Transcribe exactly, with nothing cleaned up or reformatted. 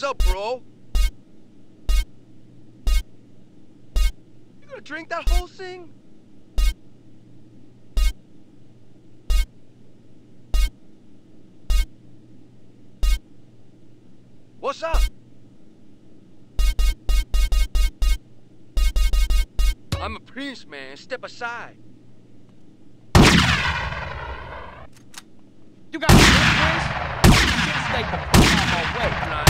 up, bro? You gonna drink that whole thing? What's up? I'm a prince, man. Step aside. You got a good place? Stay the fuck out my way.